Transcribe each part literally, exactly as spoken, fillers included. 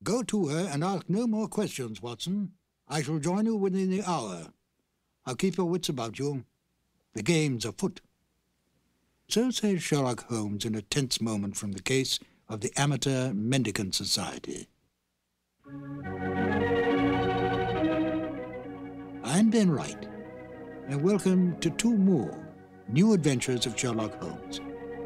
Go to her and ask no more questions, Watson. I shall join you within the hour. I'll keep your wits about you. The game's afoot. So says Sherlock Holmes in a tense moment from the case of the Amateur Mendicant Society. I'm Ben Wright, and welcome to two more new adventures of Sherlock Holmes.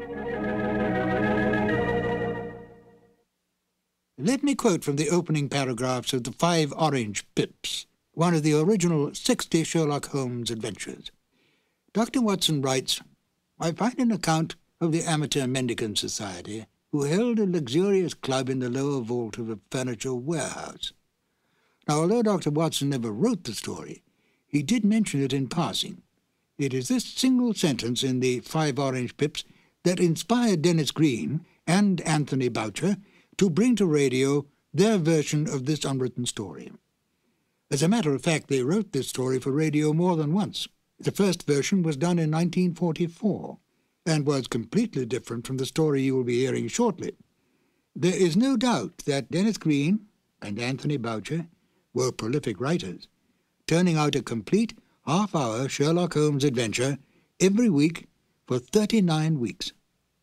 Let me quote from the opening paragraphs of the Five Orange Pips, one of the original sixty Sherlock Holmes adventures. Doctor Watson writes, I find an account of the Amateur Mendicant Society, who held a luxurious club in the lower vault of a furniture warehouse. Now, although Doctor Watson never wrote the story, he did mention it in passing. It is this single sentence in the Five Orange Pips that inspired Denis Green and Anthony Boucher to bring to radio their version of this unwritten story. As a matter of fact, they wrote this story for radio more than once. The first version was done in nineteen forty-four and was completely different from the story you will be hearing shortly. There is no doubt that Denis Green and Anthony Boucher were prolific writers, turning out a complete half-hour Sherlock Holmes adventure every week for thirty-nine weeks.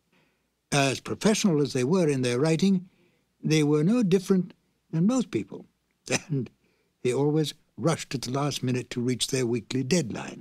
As professional as they were in their writing, they were no different than most people, and they always rushed at the last minute to reach their weekly deadline.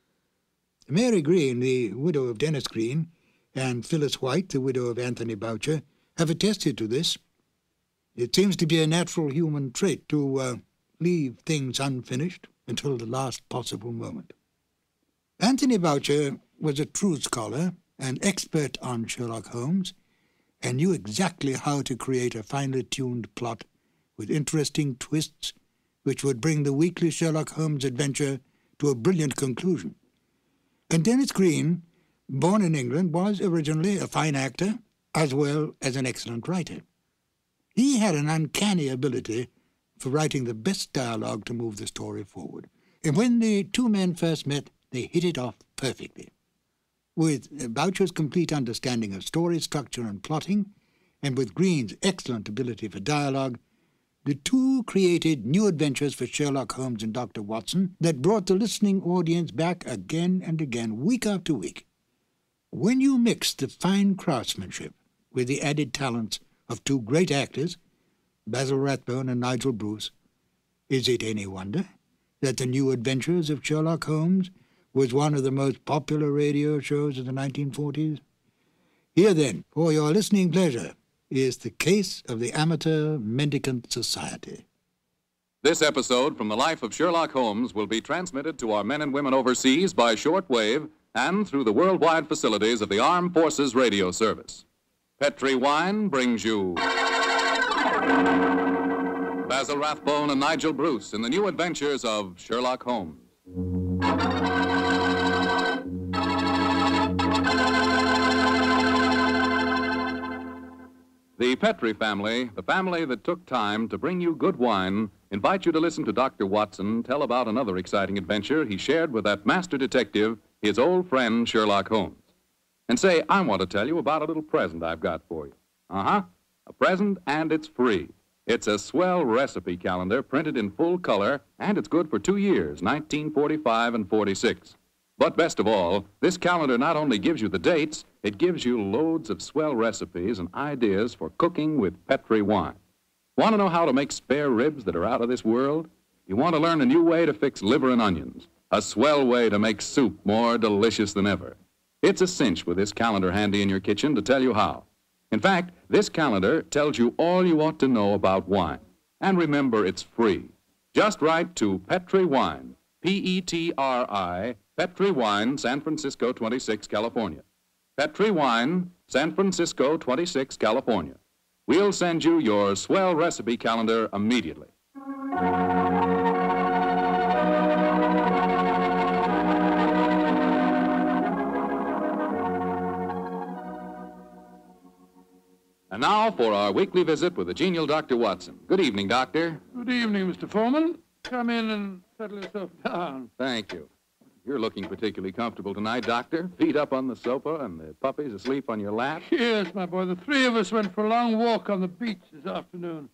Mary Green, the widow of Denis Green, and Phyllis White, the widow of Anthony Boucher, have attested to this. It seems to be a natural human trait to uh, leave things unfinished until the last possible moment. Anthony Boucher was a true scholar, an expert on Sherlock Holmes, and knew exactly how to create a finely tuned plot with interesting twists which would bring the weekly Sherlock Holmes adventure to a brilliant conclusion. And Denis Green, born in England, was originally a fine actor as well as an excellent writer. He had an uncanny ability for writing the best dialogue to move the story forward. And when the two men first met, they hit it off perfectly. With Boucher's complete understanding of story structure and plotting, and with Green's excellent ability for dialogue, the two created new adventures for Sherlock Holmes and Doctor Watson that brought the listening audience back again and again, week after week. When you mix the fine craftsmanship with the added talents of two great actors, Basil Rathbone and Nigel Bruce, is it any wonder that the new adventures of Sherlock Holmes was one of the most popular radio shows of the nineteen forties? Here then, for your listening pleasure, is the case of the Amateur Mendicant Society. This episode from the life of Sherlock Holmes will be transmitted to our men and women overseas by shortwave and through the worldwide facilities of the Armed Forces Radio Service. Petri Wine brings you Basil Rathbone and Nigel Bruce in the new adventures of Sherlock Holmes. The Petri family, the family that took time to bring you good wine, invite you to listen to Doctor Watson tell about another exciting adventure he shared with that master detective, his old friend Sherlock Holmes. And say, I want to tell you about a little present I've got for you. Uh-huh, a present, and it's free. It's a swell recipe calendar printed in full color, and it's good for two years, nineteen forty-five and forty-six. But best of all, this calendar not only gives you the dates, it gives you loads of swell recipes and ideas for cooking with Petri wine. Want to know how to make spare ribs that are out of this world? You want to learn a new way to fix liver and onions, a swell way to make soup more delicious than ever. It's a cinch with this calendar handy in your kitchen to tell you how. In fact, this calendar tells you all you ought to know about wine. And remember, it's free. Just write to Petri Wine, P E T R I, Petri Wine, San Francisco, twenty-six, California. Petri Wine, San Francisco, twenty-six, California. We'll send you your swell recipe calendar immediately. And now for our weekly visit with the genial Doctor Watson. Good evening, Doctor. Good evening, Mister Foreman. Come in and settle yourself down. Thank you. You're looking particularly comfortable tonight, Doctor. Feet up on the sofa and the puppies asleep on your lap. Yes, my boy. The three of us went for a long walk on the beach this afternoon.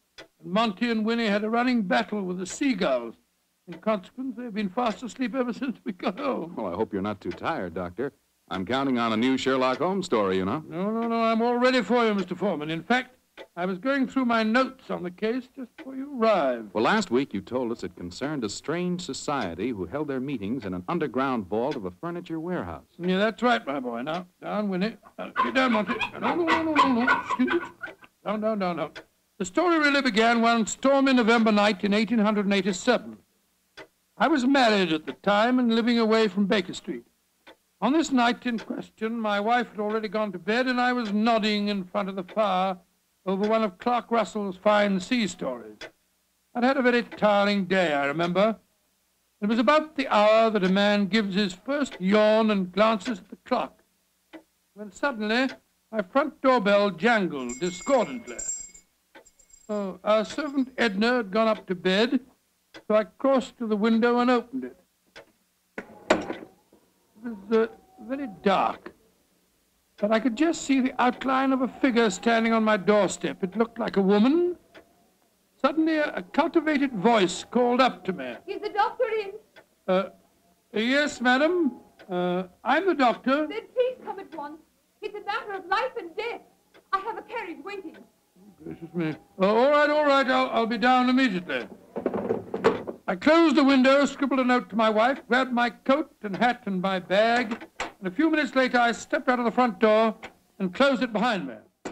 Monty and Winnie had a running battle with the seagulls. In consequence, they've been fast asleep ever since we got home. Well, I hope you're not too tired, Doctor. I'm counting on a new Sherlock Holmes story, you know. No, no, no, I'm all ready for you, Mister Foreman. In fact, I was going through my notes on the case just before you arrived. Well, last week you told us it concerned a strange society who held their meetings in an underground vault of a furniture warehouse. Yeah, that's right, my boy. Now, down, Winnie. Uh, get down, Monty. No, no, no, no, no, no. Shoot. Down, down, down, down. The story really began one stormy November night in eighteen eighty-seven. I was married at the time and living away from Baker Street. On this night in question, my wife had already gone to bed, and I was nodding in front of the fire over one of Clark Russell's fine sea stories. I'd had a very tiring day, I remember. It was about the hour that a man gives his first yawn and glances at the clock, when suddenly my front doorbell jangled discordantly. Oh, our servant Edna had gone up to bed, so I crossed to the window and opened it. It was uh, very dark, but I could just see the outline of a figure standing on my doorstep. It looked like a woman. Suddenly, a, a cultivated voice called up to me. Is the doctor in? Uh, yes, madam. Uh, I'm the doctor. Then please come at once. It's a matter of life and death. I have a carriage waiting. Gracious me. Uh, all right, all right. I'll, I'll be down immediately. I closed the window, scribbled a note to my wife, grabbed my coat and hat and my bag, and a few minutes later I stepped out of the front door and closed it behind me.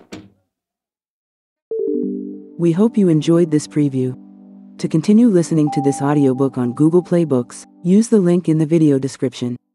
We hope you enjoyed this preview. To continue listening to this audiobook on Google Play Books, use the link in the video description.